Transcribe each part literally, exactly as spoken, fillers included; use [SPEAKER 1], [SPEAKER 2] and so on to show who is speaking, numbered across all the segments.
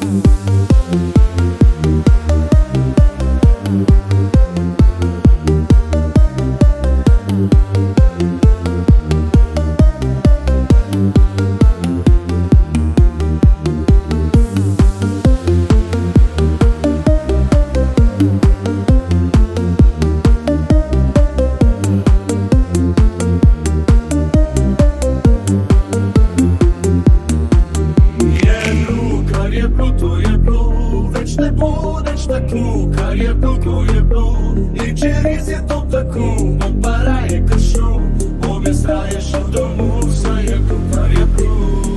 [SPEAKER 1] Car e blu, tu e blu I cerizi e tot tăcu Mă paraie că șu O mestraie și do musa e blu, car e blu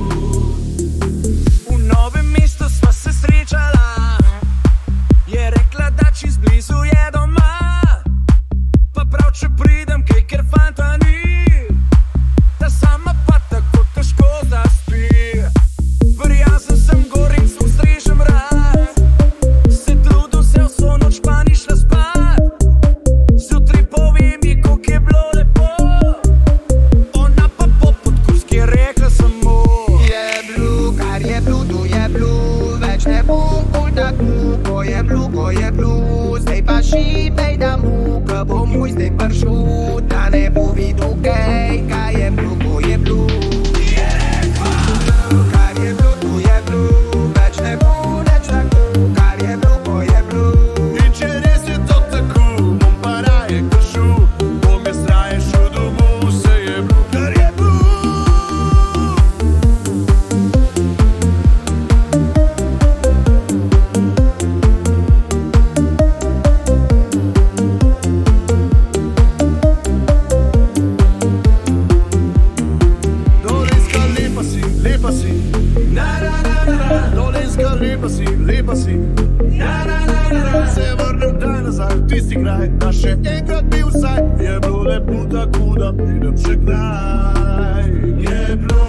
[SPEAKER 2] U nowe mesto sva se srečala Je rekla, da čist blizu je doma Pa prav, če pridem, kaj ker fanta ni Ta sama pa tako težko zaspi Prijazen sem gorim, smo strežem rad Se trudil se vso noč pa ni šla spat Zjutraj povej mi, koliko je bilo lepo Ona pa po podkurski je rekla samo
[SPEAKER 3] Je blu, kar je blu, tu je blu Več ne bom bolj tako Ko je blu, ko je blu Zdaj pa šipej da mu Ko bo moj zdaj pršel Da ne bo videl kaj Kaj je blu, ko je blu
[SPEAKER 1] Je rekla
[SPEAKER 3] Kar je blu, tu je blu Več ne bo več tako Kar je blu, ko je blu
[SPEAKER 1] I cerizi e tot tăcu Mă paraie că șu O mestraie și do musa e blu, car e blu Dolenska lepa si, lepa si Na na na na na Dolenska lepa si, lepa si Na na na na na Se vrnem daj nazaj v tisti kraj Da še enkrat bi vsaj Je bilo lepo tako da pridem še kdaj Je bilo